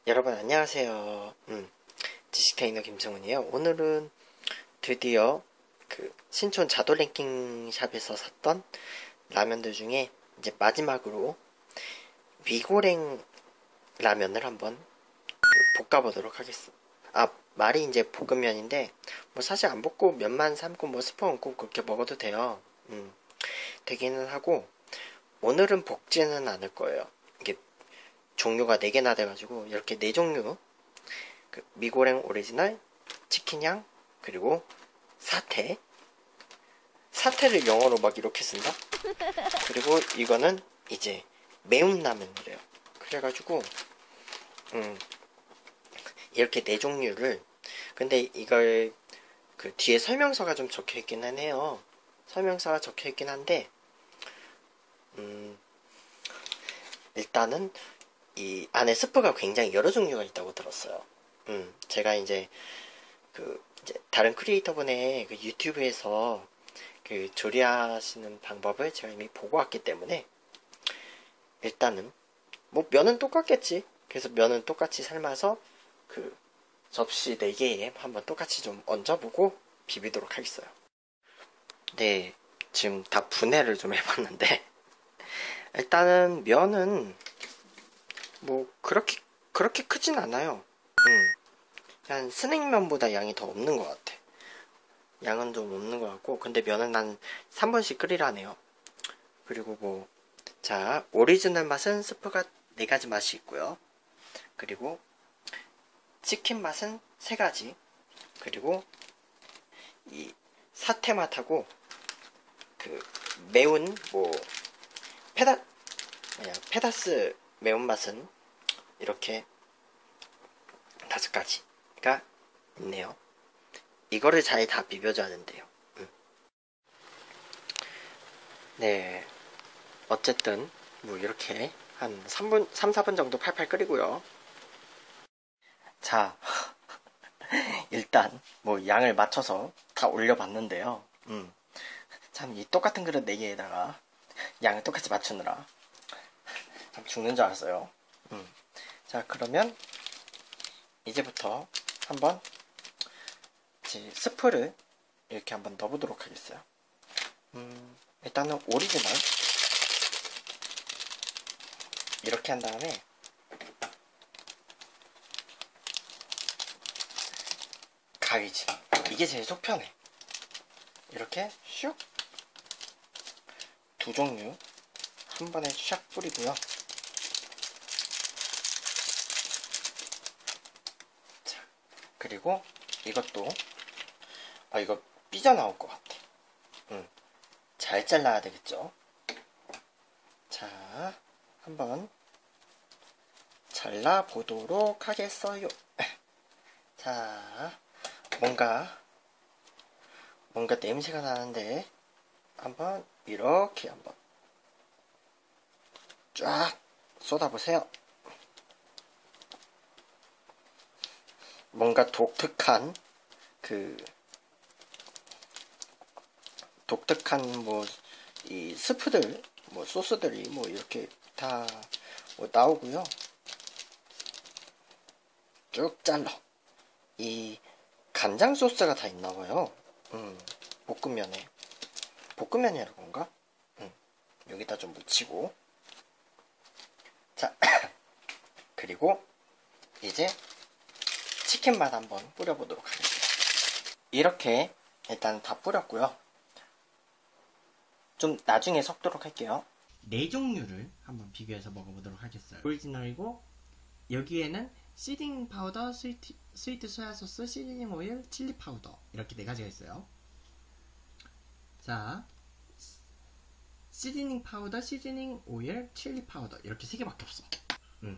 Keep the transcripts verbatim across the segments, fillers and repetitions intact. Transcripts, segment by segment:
여러분 안녕하세요. 음, 지식테이너 김정은이에요. 오늘은 드디어 그 신촌 자도 랭킹 샵에서 샀던 라면들 중에 이제 마지막으로 위고랭 라면을 한번 볶아보도록 하겠습니다. 아, 말이 이제 볶음면인데 뭐 사실 안 볶고 면만 삶고 뭐 스프 얹고 그렇게 먹어도 돼요. 음, 되기는 하고 오늘은 볶지는 않을 거예요. 이게 종류가 네 개나 돼가지고 이렇게 네 종류, 그 미고랭 오리지널, 치킨향, 그리고 사태. 사태를 영어로 막 이렇게 쓴다? 그리고 이거는 이제 매운 라면이래요. 그래가지고 음, 이렇게 네 종류를, 근데 이걸 그 뒤에 설명서가 좀 적혀있기는 해요. 설명서가 적혀있긴 한데 음, 일단은 이 안에 스프가 굉장히 여러 종류가 있다고 들었어요. 음, 제가 이제 그 이제 다른 크리에이터분의 그 유튜브에서 그 조리하시는 방법을 제가 이미 보고 왔기 때문에 일단은 뭐 면은 똑같겠지. 그래서 면은 똑같이 삶아서 그 접시 네 개에 한번 똑같이 좀 얹어보고 비비도록 하겠어요. 네, 지금 다 분해를 좀 해봤는데 일단은 면은 뭐 그렇게 그렇게 크진 않아요. 음, 그냥 스낵면보다 양이 더 없는 것 같아. 양은 좀 없는 것 같고, 근데 면은 한 삼 분씩 끓이라네요. 그리고 뭐, 자, 오리지널 맛은 스프가 네 가지 맛이 있고요. 그리고 치킨 맛은 세 가지. 그리고 이 사태 맛하고 그 매운 뭐 페다 뭐냐 페다스 매운 맛은 이렇게 다섯 가지가 있네요. 이거를 잘 다 비벼줘야 된대요. 음. 네, 어쨌든 뭐 이렇게 한 삼 분, 삼, 사 분 정도 팔팔 끓이고요. 자, 일단 뭐 양을 맞춰서 다 올려봤는데요. 음, 참 이 똑같은 그릇 네 개에다가 양을 똑같이 맞추느라 참 죽는 줄 알았어요. 음. 자, 그러면 이제부터 한번 이제 스프를 이렇게 한번 넣어보도록 하겠어요. 음, 일단은 오리지널 이렇게 한 다음에 가위질, 이게 제일 속 편해. 이렇게 슉 두 종류 한 번에 샥 뿌리고요. 자, 그리고 이것도 아 이거 삐져나올 것 같아. 음, 잘 잘라야 되겠죠. 자, 한번 잘라보도록 하겠어요. 자, 뭔가 뭔가 냄새가 나는데 한번 이렇게 한번 쫙 쏟아보세요. 뭔가 독특한 그 독특한 뭐 이 스프들 뭐 소스들이 뭐 이렇게 다 뭐 나오고요. 쭉 잘라. 이 간장 소스가 다 있나봐요. 음, 볶음면에 볶음면이라는 건가? 음, 여기다 좀 묻히고. 자, 그리고 이제 치킨 맛 한번 뿌려보도록 하겠습니다. 이렇게 일단 다 뿌렸고요. 좀 나중에 섞도록 할게요. 네 종류를 한번 비교해서 먹어보도록 하겠어요. 오리지널이고 여기에는 시즈닝 파우더, 스위트, 스위트 소야 소스, 시즈닝 오일, 칠리 파우더 이렇게 네 가지가 있어요. 자, 시즈닝 파우더, 시즈닝 오일, 칠리 파우더 이렇게 세 개밖에 없어. 음.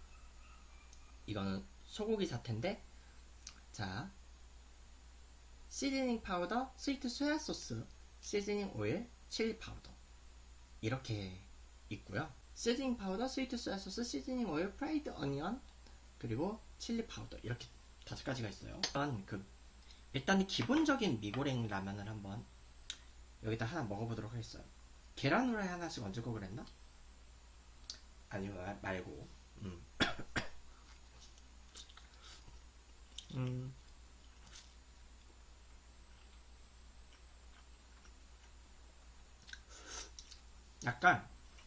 이거는 소고기 사태인데, 자, 시즈닝 파우더, 스위트 소야 소스, 시즈닝 오일, 칠리 파우더 이렇게 있고요. 시즈닝 파우더, 스위트 소야 소스, 시즈닝 오일, 프라이드 어니언 그리고 칠리 파우더 이렇게 다섯 가지가 있어요. 일단 그 일단 기본적인 미고랭 라면을 한번 여기다 하나 먹어보도록 하겠어요. 계란 후라이 하나씩 얹을 거 그랬나? 아니요, 말고. 음. 약간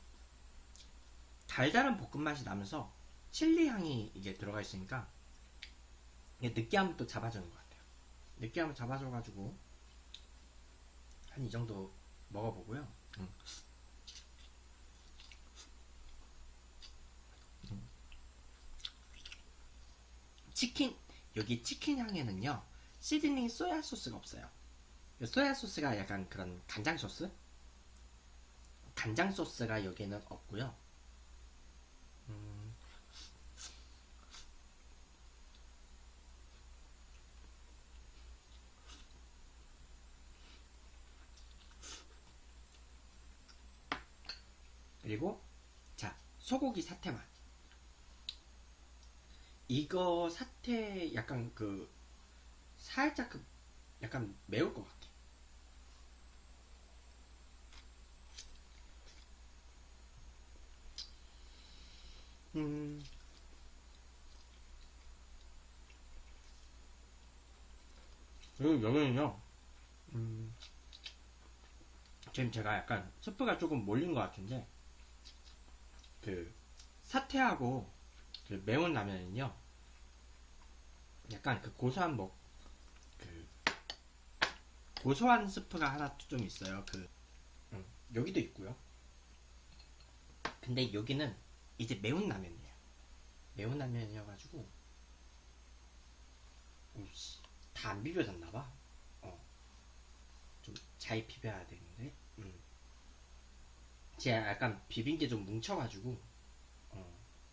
달달한 볶음 맛이 나면서 칠리 향이 이게 들어가 있으니까 이게 느끼함을 또 잡아주는 것 같아요. 느끼함을 잡아줘가지고 한 이 정도 먹어보고요. 음. 음. 치킨, 여기 치킨 향에는요 시즈닝 소야 소스가 없어요. 소야 소스가 약간 그런 간장 소스? 간장 소스가 여기에는 없고요. 음. 그리고 자, 소고기 사태 맛. 이거 사태 약간 그 살짝 그 약간 매울 것 같아. 음. 그리고 여기는요, 음, 지금 제가 약간 스프가 조금 몰린 것 같은데, 그, 사태하고 그 매운 라면은요, 약간 그 고소한 뭐, 그, 고소한 스프가 하나 좀 있어요. 그, 음, 여기도 있고요. 근데 여기는 이제 매운 라면이에요. 매운 라면이어가지고, 오씨, 다 안 비벼졌나봐. 어, 좀 잘 비벼야 되는데, 음. 제가 약간 비빈 게 좀 뭉쳐가지고, 어.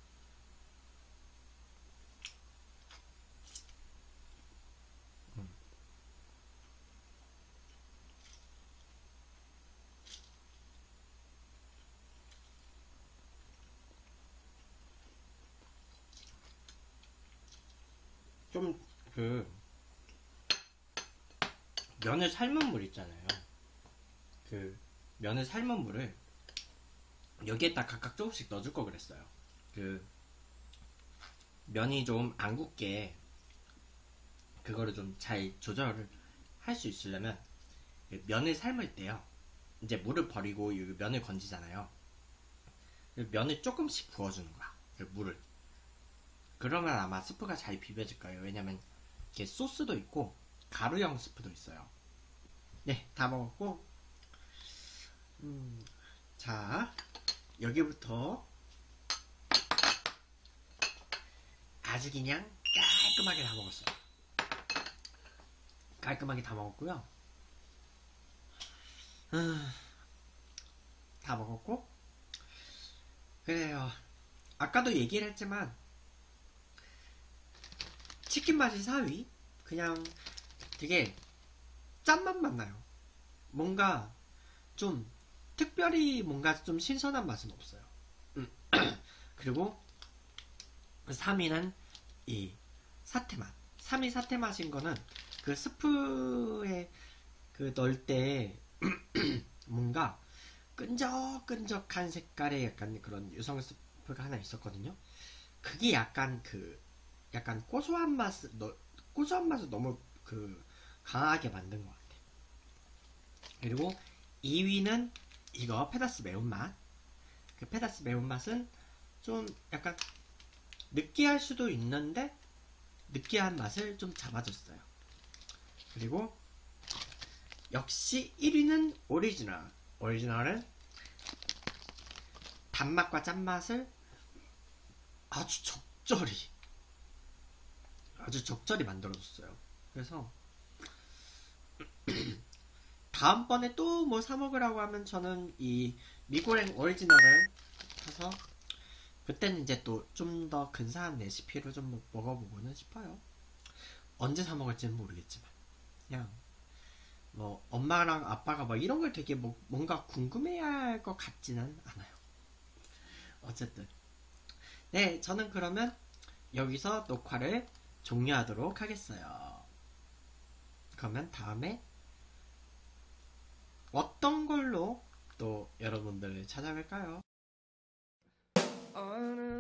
음. 좀, 그, 면을 삶은 물 있잖아요. 그, 면을 삶은 물을 여기에다 각각 조금씩 넣어줄 거 그랬어요. 그, 면이 좀 안 굳게, 그거를 좀 잘 조절을 할 수 있으려면, 그 면을 삶을 때요. 이제 물을 버리고 이 면을 건지잖아요. 그 면을 조금씩 부어주는 거야. 그 물을. 그러면 아마 스프가 잘 비벼질 거예요. 왜냐면, 이게 소스도 있고, 가루형 스프도 있어요. 네, 다 먹었고, 음, 자, 여기부터 아주 그냥 깔끔하게 다 먹었어요. 깔끔하게 다 먹었고요. 음, 다 먹었고, 그래요. 아까도 얘기를 했지만, 치킨 맛이 사 위? 그냥 되게 짠맛만 나요. 뭔가 좀 특별히 뭔가 좀 신선한 맛은 없어요. 음. 그리고 삼 위는 이 사태 맛. 삼 위 사태 맛인 거는 그 스프에 그 넣을 때 뭔가 끈적끈적한 색깔의 약간 그런 유성 스프가 하나 있었거든요. 그게 약간 그 약간 고소한 맛을 너, 고소한 맛을 너무 그 강하게 만든 것 같아. 그리고 이 위는 이거 페다스 매운맛. 그 페다스 매운맛은 좀 약간 느끼할 수도 있는데 느끼한 맛을 좀 잡아줬어요. 그리고 역시 일 위는 오리지널. 오리지널은 단맛과 짠맛을 아주 적절히 아주 적절히 만들어줬어요. 그래서 다음번에 또 뭐 사먹으라고 하면 저는 이 미고랭 오리지널을 사서 그때는 이제 또 좀 더 근사한 레시피로 좀 먹어보고는 싶어요. 언제 사먹을지는 모르겠지만 그냥 뭐 엄마랑 아빠가 뭐 이런 걸 되게 뭐 뭔가 궁금해야 할 것 같지는 않아요. 어쨌든 네, 저는 그러면 여기서 녹화를 종료하도록 하겠어요. 그러면 다음에 어떤 걸로 또 여러분들을 찾아뵐까요? 어느